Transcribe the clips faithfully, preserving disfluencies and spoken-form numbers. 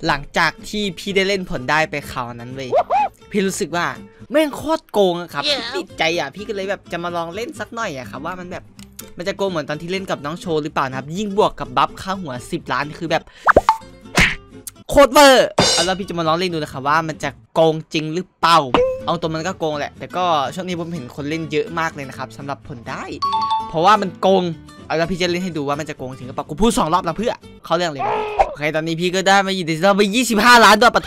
หลังจากที่พี่ได้เล่นผลได้ไปคราวนั้นเว้ยพี่รู้สึกว่าแม่งโคตรโกงครับ yeah. ติดใจอ่ะพี่ก็เลยแบบจะมาลองเล่นสักหน่อยอ่ะครับว่ามันแบบมันจะโกงเหมือนตอนที่เล่นกับน้องโชว์หรือเปล่านะครับยิ่งบวกกับบัฟค่าหัวสิบล้านคือแบบโคตรเวอร์แล้วพี่จะมาลองเล่นดูนะครับว่ามันจะโกงจริงหรือเปล่าเอาตัวมันก็โกงแหละแต่ก็ช่วงนี้ผมเห็นคนเล่นเยอะมากเลยนะครับสำหรับผลได้เพราะว่ามันโกงเอาแล้วพี่จะเล่นให้ดูว่ามันจะโกงจริงหรือเปล่ากูพูดสองรอบแล้วเพื่อเขาเรื่องเลยโอเคตอนนี้พี่ก็ได้มาอยู่ในเราไปยี่สิบห้าล้านด้วยปะ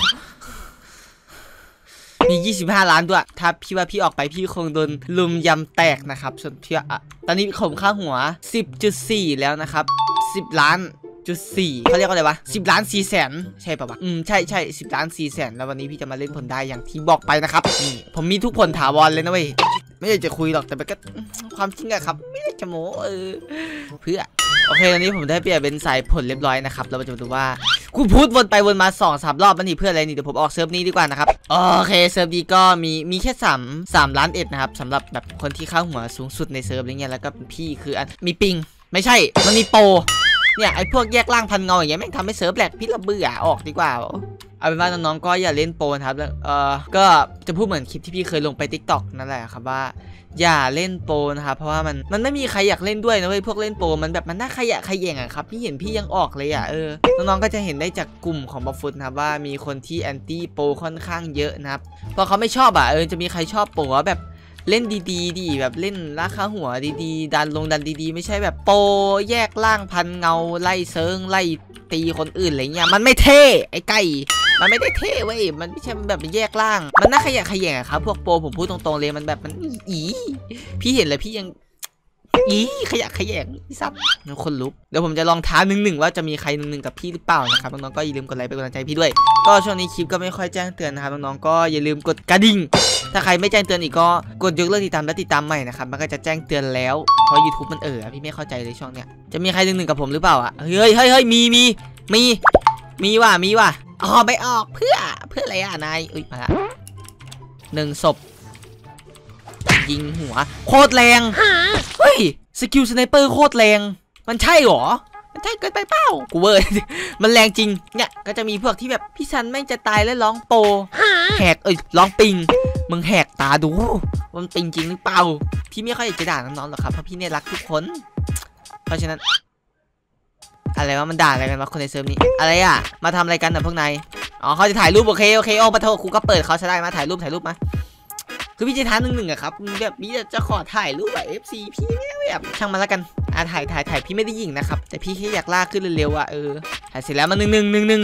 มียี่สิบห้าล้านด้วยถ้าพี่ว่าพี่ออกไปพี่คงโดนลุมยำแตกนะครับส่วนพี่อะตอนนี้ผมค่าหัว สิบจุดสี่ แล้วนะครับสิบล้านจุดสี่เขาเรียกว่าอะไรวะสิบล้านสี่แสนใช่ป่าววะอืมใช่ใช่สิบล้านสี่แสนแล้ววันนี้พี่จะมาเล่นผลได้อย่างที่บอกไปนะครับนี่ผมมีทุกผลถาวรเลยนะเว้ยไม่อยากจะคุยหรอกแต่มันก็ความจริงอะครับไม่ได้จะโม้เออเพื่อโอเคตอนนี้ผมได้เปลี่ยนเป็นสายผลเรียบร้อยนะครับเราจะมาดูว่ากูพูดวนไปวนมาสองสามรอบมันนี่เพื่ออะไรนี่เดี๋ยวผมออกเซิร์ฟนี้ดีกว่านะครับโอเคเซิร์ฟนี้ก็มีมีแค่สามสามล้านเอ็ดนะครับสำหรับแบบคนที่เข้าหัวสูงสุดในเซิร์ฟอะไรเงี้ยแล้วก็พี่คืออันมีปิงไม่ใช่มันมีโปรเนี่ยไอ้พวกแยกล่างพันเงาอย่างเงี้ยแม่งทำให้เซิร์ฟแหลกพี่ระเบื่อออกดีกว่าเอาเป็นว่าน้องๆก็อย่าเล่นโปรนะครับเออก็จะพูดเหมือนคลิปที่พี่เคยลงไป ติ๊กต็อก นั่นแหละครับว่าอย่าเล่นโปรนะครับเพราะว่ามันมันไม่มีใครอยากเล่นด้วยนะเว้ยพวกเล่นโปรมันแบบมันน่าขยะขยงอะครับพี่เห็นพี่ยังออกเลยอะเออน้องๆก็จะเห็นได้จากกลุ่มของบัฟฟุตนะครับว่ามีคนที่แอนตี้โปรค่อนข้างเยอะนะครับเพราะเขาไม่ชอบอะเออจะมีใครชอบโปรแบบเล่นดีๆดีแบบเล่นราคาหัวดีๆดันลงดันดีๆไม่ใช่แบบโปรแยกล่างพันเงาไล่เซิงไล่ตีคนอื่นอะไรเงี้ยมันไม่เท่ไอ้ไก่มันไม่ได้เท่เว้ยมันไม่ใช่แบบแยกล่างมันน่าขยะขยงอะครับพวกโปรผมพูดตรงๆเลยมันแบบมันอีพี่เห็นเลยพี่ยังอีขยะขยงพี่ซับคนลุกเดี๋ยวผมจะลองท้าหนึ่งหนึ่งว่าจะมีใครหนึ่งหนึ่งกับพี่หรือเปล่านะครับน้องๆก็อย่าลืมกดไลค์เป็นกำลังใจพี่ด้วยก็ช่วงนี้คลิปก็ไม่ค่อยแจ้งเตือนนะครับน้องๆก็อย่าลืมกดกระดิ่งถ้าใครไม่แจ้งเตือนอีกก็กดยกเลิกติดตามและติดตามใหม่นะครับมันก็จะแจ้งเตือนแล้วเพราะ ยูทูบ มันเออพี่ไม่เข้าใจเลยช่วงเนี้ยจะมีใครหนึ่งหนึ่งกับผมหรือเปล่าอ่ะเฮ้ยเฮ้ยเฮ้ยมีมีมีมีว่ะมีว่ะอ๋อไม่ออกเพื่อเพื่ออะไรอ่ะนายอุ้ยมาละหนึ่งศพยิงหัวโคตรแรงเฮ้ยสกิลสไนเปอร์โคตรแรงมันใช่หรอมันใช่เกินไปเปล่ากูเวอร์มันแรงจริงเนี่ยก็จะมีพวกที่แบบพี่ซันแม่งจะตายแล้วร้องโปแหกเอ้ยร้องปิงมึงแหกตาดูว่ามันปิงจริงหรือเปล่าพี่ไม่ค่อยอยากจะด่าน้องๆหรอกครับเพราะพี่เนี่ยรักทุกคนเพราะฉะนั้นอะไรวะมันด่าอะไรกันวะคนในเซิร์ฟนี้อะไรอ่ะมาทำอะไรกันนะพวกนายอ๋อเขาจะถ่ายรูปโอเคโอเคโอ้ปะโทครูก็เปิดเขาใช้ได้มาถ่ายรูปถ่ายรูปมาคือพี่จะท้าหนึ่งหนึ่งอะครับแบบพี่จะขอถ่ายรูปแบบ เอฟ ซี พี่แบบช่างมันแล้วกันอ่ะถ่ายถ่ายถ่ายพี่ไม่ได้ยิงนะครับแต่พี่แค่อยากลากขึ้นเร็วๆอ่ะเออถ่ายเสร็จแล้วมาหนึ่งหนึ่งหนึ่งหนึ่ง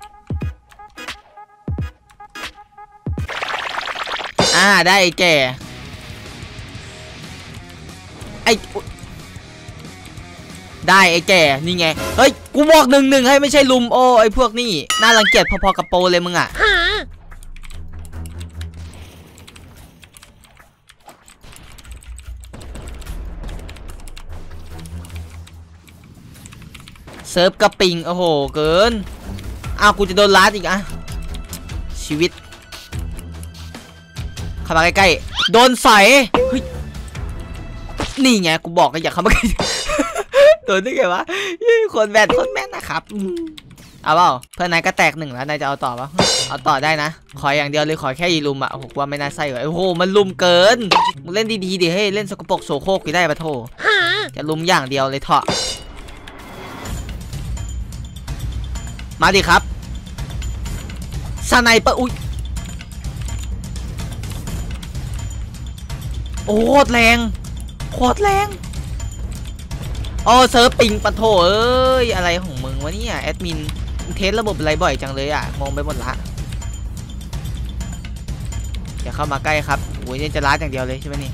อ่าได้แก่ไอได้ไอ้แก่นี่ไงเฮ้ยกูบอกหนึ่งหนึ่งให้ไม่ใช่ลุมโอ้ไอ้พวกนี่น่ารังเกียจพอๆกับโปเลยมึงอ่ะเซิร์ฟกระปิงโอ้โหเกินอ้าวกูจะโดนลัดอีกอ่ะชีวิตเข้ามาใกล้ๆโดนใส่เฮ้ยนี่ไงกูบอกก็อย่าเข้ามาใกล้โดนได้ไงวะคนแบดคนแม่นนะครับเอาเปล่าเพื่อนนายก็แตกหนึ่งแล้วนายจะเอาต่อปะเอาต่อได้นะขออย่างเดียวเลยขอแค่ยีลุมอ่ะโอ้โหว่าไม่น่าใส่เลยโอ้โหมันลุมเกินมึงเล่นดีๆดิเฮ้ยเล่นสกปรกโสโครกได้ปะโถจะลุมอย่างเดียวเลยเถอะมาดิครับสไนเปอร์อุ้ยโอ้โคตรแรงโคตรแรงโอ้เซิร์ฟปิงปะโถเอ้ยอะไรของมึงวะเนี่ยแอดมินเทสระบบอะไรบ่อยจังเลยอ่ะงงไปหมดละอย่าเข้ามาใกล้ครับโอ้ยนี่จะล้าอย่างเดียวเลยใช่ไหมนี่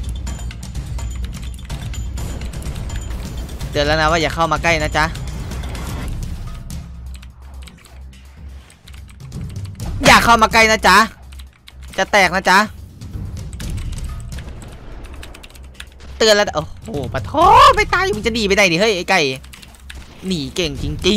เตือนแล้วนะว่าอย่าเข้ามาใกล้นะจ๊ะอย่าเข้ามาใกล้นะจ๊ะจะแตกนะจ๊ะเตือนแล้วโอ้โหปะท้อไม่ตายมึงจะหนีไปไหนดิเฮ้ยไอ้ไก่หนีเก่งจริง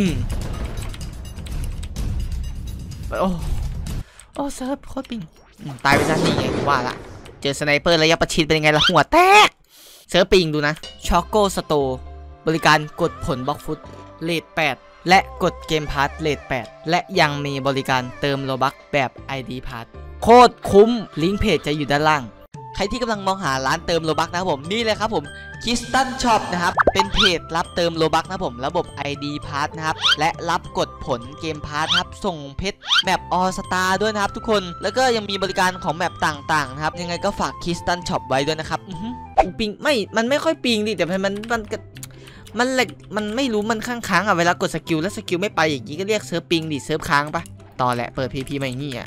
ๆโอ้โอ้เซิร์ฟโคตรปิงตายไปซะนี่ไงว่าละเจอสไนเปอร์ระยะประชิดเป็นยังไงล่ะหัวแตกเซิร์ฟปิงดูนะช็อกโกสโตบริการกดผลบล็อกฟุตเลทแปดและกดเกมพาสเรทแปดและยังมีบริการเติมโลบัคแบบ ไอ ดี พาสโคตรคุ้มลิงก์เพจจะอยู่ด้านล่างใครที่กำลังมองหาร้านเติมโลบัคนะครับผมนี่เลยครับผมคิสตันช็อปนะครับเป็นเพจรับเติมโลบัคนะครับผมระบบ ไอ ดี พาสนะครับและรับกดผลเกมพาสครับส่งเพชรแมปออสตาด้วยนะครับทุกคนแล้วก็ยังมีบริการของแมปต่างๆนะครับยังไงก็ฝากคิสตันช็อปไว้ด้วยนะครับปิงไม่มันไม่ค่อยปิงดิแต่มันมันมันมันแหลกมันไม่รู้มันค้างๆอ่ะเวลากดสกิลแล้วสกิลไม่ไปอย่างนี้ก็เรียกเซิร์ฟปิงดิเซิร์ฟค้างปะต่อแหละเปิด พี พี มาอย่างนี้อ่ะ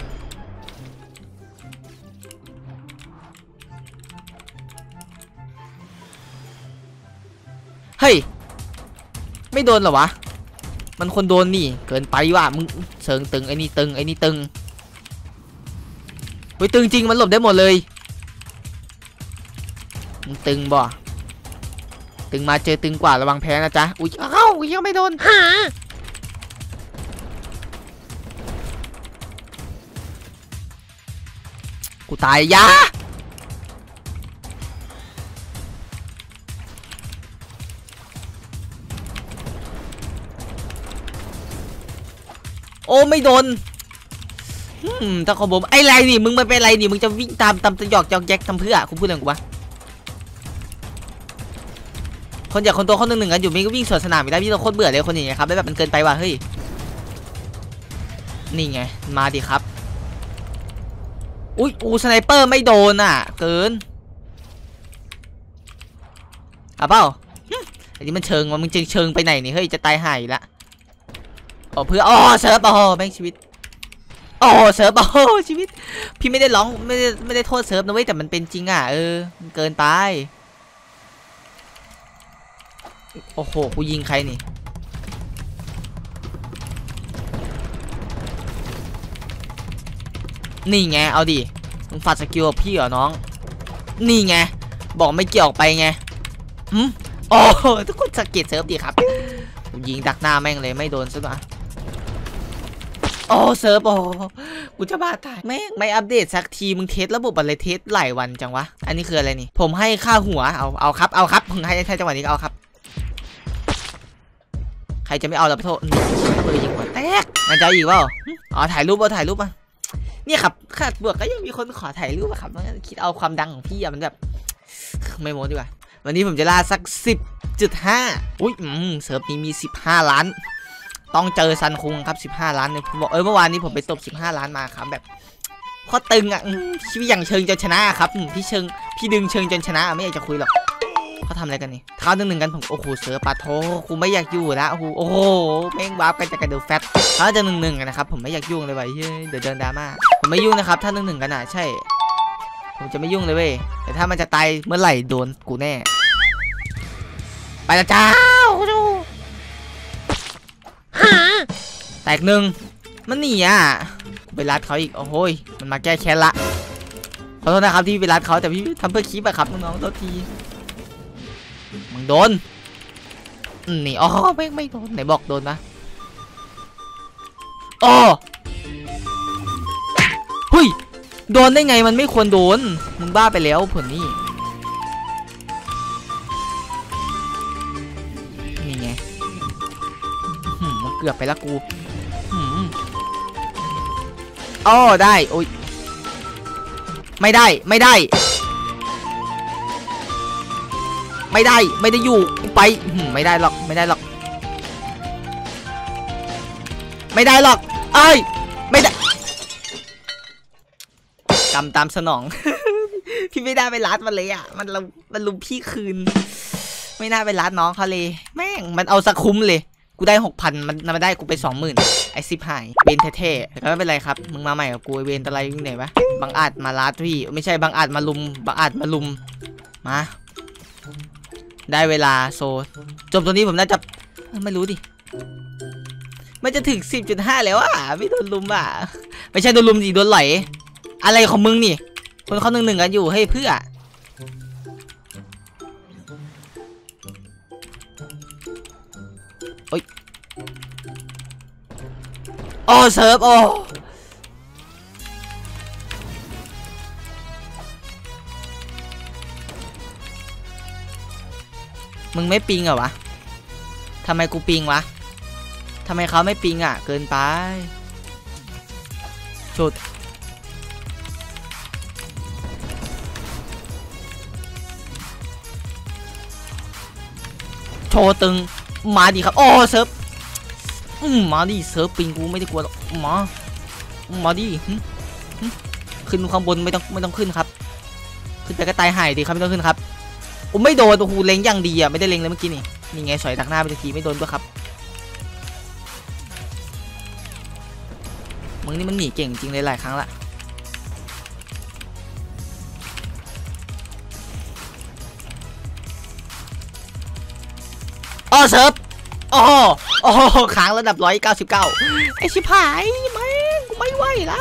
เฮ้ยไม่โดนเหรอวะมันคนโดนนี่เกินไปว่ะมึงเสิงตึงไอ้นี่ตึงไอ้นี่ตึงเฮ้ยตึงจริงมันหลบได้หมดเลยมึงตึงบ่ตึงมาเจอตึงกว่าระวังแพ้นะจ๊ะอุ้ยเอ้าอุ้ยยังไม่โดนหากูตายยาโอ้ไม่โดนอืมถ้าเขาบอกไอ้ไรนี่มึงมันเป็นไรนี่มึงจะวิ่งตามตามจะหยอกจอกแยกทำเพื่อคุณพูดอะไรกูวะคนอยากคนตัวคนหนึ่งหนึ่งกันอยู่มีก็วิ่งสวนสนามไม่ได้พี่เราโคตรเบื่อเลยคนอย่างเงี้ยครับแบบมันเกินไปว่ะเฮ้ยนี่ไงมาดิครับอุ้ยอูสไนเปอร์ไม่โดนอ่ะเกินอ่ะเปล่าอันนี้มันเชิงว่ามึงจึงเชิงไปไหนนี่เฮ้ยจะตายหายละอ๋อเพื่ออ๋อเซิร์ฟอ๋อแม่งชีวิตอ๋อเซิร์ฟอ๋อชีวิตพี่ไม่ได้ร้องไม่ได้ไม่ได้โทษเซิร์ฟนะเว้ยแต่มันเป็นจริงอ่ะเออมันเกินไปโอ้โหกูยิงใครนี่นี่ไงเอาดิมึงฝาดสกิลพี่เหรอน้องนี่ไงบอกไม่เกี่ยวไปไงหืมโอ้ทุกคนสังเกตเซิร์ฟดีครับกูยิงดักหน้าแม่งเลยไม่โดนซะหน่อยโอ้เซิร์ฟโอ้กูจะบ้าตายแม่งไม่อัปเดตสักทีมึงเทสระบบอะไรเทสหลายวันจังวะอันนี้คืออะไรนี่ผมให้ค่าหัวเอาเอาครับเอาครับมึงให้ใช้จังหวะนี้เอาครับใครจะไม่เอาแล้วโทษเบอร์ยิงหัวแตกน่าจะอีกเปล่าอ๋อถ่ายรูปเอาถ่ายรูปมาเนี่ยครับขาดบวกก็ยังมีคนขอถ่ายรูปอะครับคิดเอาความดังของพี่อะมันแบบไม่โม้ดีกว่าวันนี้ผมจะล่าสัก สิบจุดห้า อุ้ยอืมเซิร์ฟนี้มีสิบห้าล้านต้องเจอซันคุงครับสิบห้าล้านเนี่ยผมบอกเออเมื่อวานนี้ผมไปตบสิบห้าล้านมาครับแบบข้อตึงอ่ะชีวิตอย่างเชิงจนชนะครับพี่เชิงพี่ดึงเชิงจนชนะไม่อยากจะคุยหรอกเขาทำอะไรกันนี่เท้าหนึ่งหนึ่งกันผมโอ้โหเสือปาโถกูไม่อยากอยู่แล้วโอ้โหโอ้โหแม่งวาร์ปกันจะกระโดดแฟตเท้าจะหนึ่งหนึ่งกันนะครับผมไม่อยากยุ่งเลยว่ะเฮ้ยเดี๋ยวเดินดราม่าผมไม่ยุ่งนะครับถ้าหนึ่งหนึ่งกันอ่ะใช่ผมจะไม่ยุ่งเลยเว้ยแต่ถ้ามันจะตายเมื่อไหร่โดนกูแน่ไปละจ้าแตกหนึ่งมันหนีอ่ะไปรัดเขาอีกโอ้โหมันมาแก้แค้นละขอโทษนะครับที่ไปรัดเขาแต่พี่ทำเพื่อคลิปอะครับน้องๆโทษทีมึงโดนนี่อ๋อไม่ไม่โดนไหนบอกโดนนะอ๋อเฮ้ยโดนได้ไงมันไม่ควรโดนมึงบ้าไปแล้วผลนี่นี่ไงมันเกือบไปละกูอ๋อได้โอ้ยไม่ได้ไม่ได้ไม่ได้ไม่ได้อยู่ไปไม่ได้หรอกไม่ได้หรอกไม่ได้หรอกเอ้ยไม่ได้กำตามสนอง พี่ไม่ได้ไปรัดมันเลยอ่ะมันมันลุมพี่คืนไม่น่าไปรัดน้องเขาเลยแม่งมันเอาสักคุ้มเลยกูได้หกพันมันมาได้กูไปสองหมื่นไอซิปหายเบนเท่ๆแต่ไม่เป็นไรครับมึงมาใหม่กับกูเบนอะไรยังไงวะบางอาจมาลัดพี่ไม่ใช่บางอาจมาลุมบางอาจมาลุมมาได้เวลาโซจบตัวนี้ผมน่าจะไม่รู้ดิมันจะถึง สิบจุดห้า แล้วอ่ะไม่โดนลุมอ่ะไม่ใช่โดนลุมสิโดนไหลอะไรของมึงนี่คนเขาหนึ่งหนึ่งกันอยู่ให้เพื่อโอ้ยโอ้เซิร์ฟโอ้มึงไม่ปิงเหรอวะทำไมกูปิงวะทำไมเขาไม่ปิงอ่ะเกินไปชุดโชว์ตึงมาดิครับโอ้เซิร์ฟมาดิเซิร์ฟปิงกูไม่ได้กลัวหรอกมามาดิขึ้นข้างบนไม่ต้องไม่ต้องขึ้นครับขึ้นไปก็ตายหายดีครับไม่ต้องขึ้นครับผมไม่โดนโอ้โหเล็งอย่างดีอ่ะไม่ได้เล็งเลยเมื่อกี้นี่นี่ไงสอยดักหน้าไปทีไม่โดนด้วยครับมึงนี่มันหนีเก่งจริงเลยหลายครั้งละอ๋อเซิร์ฟโอ้โหโอ้โหค้างระดับร้อยเก้าสิบเก้าไอชิบหายแม่งกูไม่ไหวละ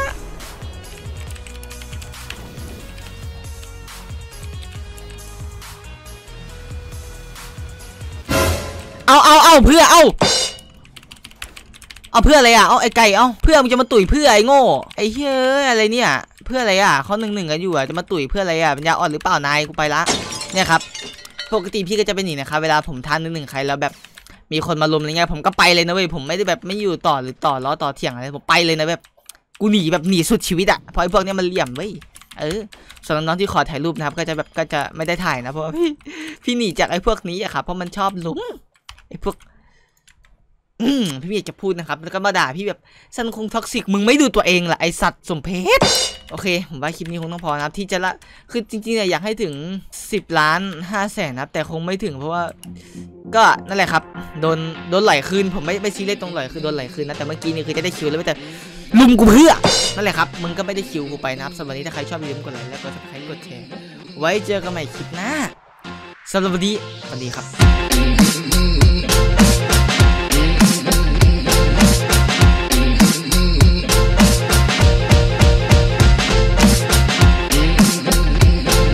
เอาเอาเอาเพื่อเอาเอาเพื่ออะไรอ่ะเอาไอไก่เอาเพื่อมึงจะมาตุ๋ยเพื่อไอโง่ไอเฮ้ยอะไรเนี่ยเพื่ออะไรอ่ะเขาหนึ่งหนึ่งกันอยู่อ่ะจะมาตุ๋ยเพื่ออะไรอ่ะปัญญาอ่อนหรือเปล่านายกูไปละเนี่ยครับปกติพี่ก็จะเป็นอย่างนะครับเวลาผมทานหนึ่งหนึ่งใครแล้วแบบมีคนมาลุมอะไรเงี้ยผมก็ไปเลยนะเว้ยผมไม่ได้แบบไม่อยู่ต่อหรือต่อล้อต่อเถียงอะไรผมไปเลยนะแบบกูหนีแบบหนีสุดชีวิตอ่ะเพราะไอพวกนี้มันเหลี่ยมเว้ยเออส่วนน้องๆที่ขอถ่ายรูปนะครับก็จะแบบก็จะไม่ได้ถ่ายนะเพราะว่าพี่พี่หนีจากไอพวกนี้อะครับเพราะมันชอบลุมไอพวกพี่อยากจะพูดนะครับแล้วก็มาด่าพี่แบบสันคงท็อกซิกมึงไม่ดูตัวเองล่ะไอสัตว์สมเพชโอเคผมว่าคลิปนี้คงต้องพอนะครับที่จะละคือจริงๆเนี่ยอยากให้ถึงสิบล้านห้าแสนนะครับแต่คงไม่ถึงเพราะว่าก็นั่นแหละครับโดนโดนไหลคืนผมไม่ไม่ซีเรียสตรงไหลคือโดนไหลคืนนะแต่เมื่อกี้นี่คือจะได้คิวแล้วแต่ลุมกูเพื่อนั่นแหละครับมึงก็ไม่ได้คิวกูไปนะครับสำหรับวันนี้ถ้าใครชอบอย่าลืมกดไลค์และกดซับสไครต์กดแชร์ไว้เจอกันใหม่คลิปหน้าสำหรับวันนี้สวัสดีครับ